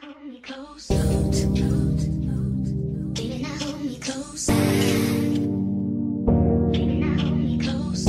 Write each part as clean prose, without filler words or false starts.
hold me close. Baby, now hold me close. Baby, now hold me close.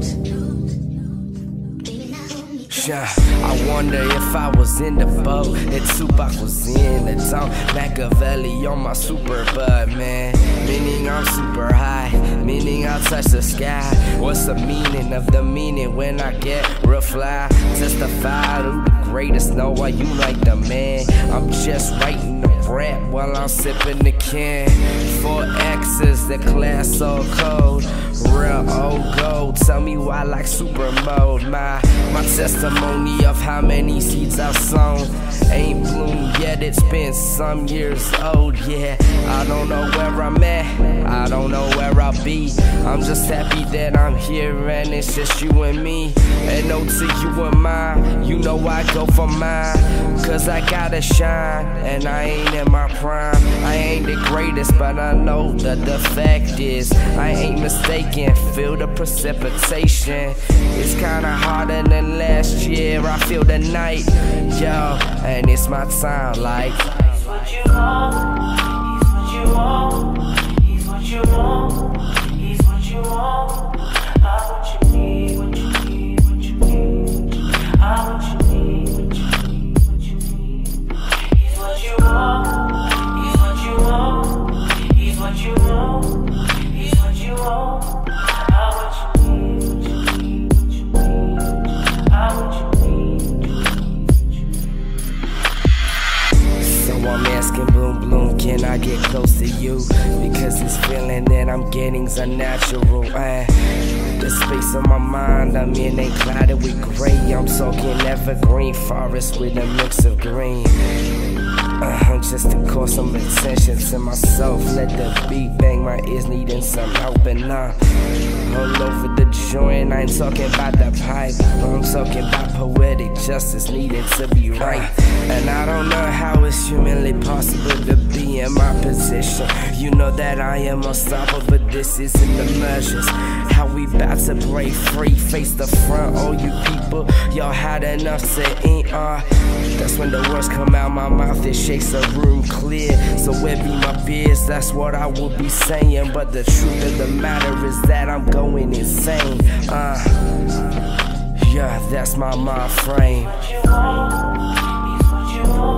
Baby, now hold me close. Yeah, I wonder if I was in the boat that Tupac was in. The Tom Machiavelli on my super bud, man. Meaning I'm super high, meaning I'll touch the sky. What's the meaning of the meaning when I get real fly? Testify to the greatest, know why you like the man. I'm just writing the rap while I'm sipping the can. 4X's, the class so cold. Real old gold, tell me why I like super mode. My testimony of how many seeds I've sown ain't bloomed yet, it's been some years old. Yeah, I don't know where I'm at, I don't know where I'll be. I'm just happy that I'm here and it's just you and me. And no to you and mine, you know I go for mine. Cause I gotta shine, and I ain't in my prime. I ain't the greatest, but I know that the fact is I ain't mistaken, feel the precipitation. It's kinda harder than last year, I feel the night, yo. And it's my time, like he's what you want, he's what you want, he's what you want, he's what you want. I what you need, what you need, what you need. I what you need, what you need, what you need. He's what you want, he's what you want, he's what you want, he's what you want. I what you need, what you need, what you need. I what you need, what you need. So I'm asking Bloom Bloom, can I get close to you? Because this feeling that I'm getting's unnatural. The space of my mind I'm in ain't clouded with gray. I'm talking evergreen forest with a mix of green. Just to call some attention to myself. Let the beat bang, my ears needing some help. And all over the joint, I ain't talking about the pipe, I'm talking about poetic justice needing to be right. And I don't know how it's humanly possible to be in my position. You know that I am unstoppable, but this isn't the measures. How we bout to break free, face the front, all you people, y'all had enough to eat. That's when the words come out my mouth, it shakes the room clear. So where be my beers, that's what I will be saying. But the truth of the matter is that I'm going insane. Yeah, that's my mind frame. He's what you want, he's what you want.